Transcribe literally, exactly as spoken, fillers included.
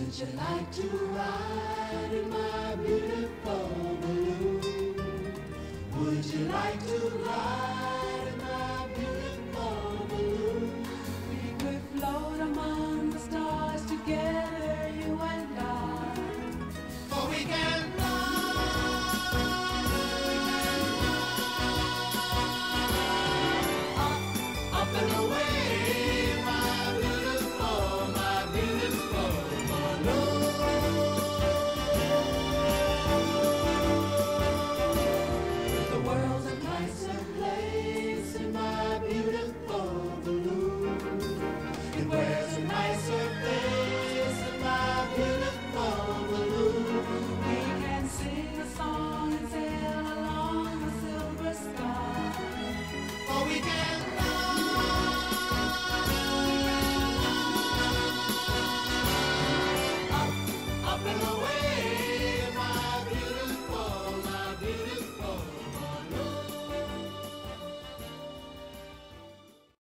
Would you like to ride in my beautiful balloon? Would you like to ride?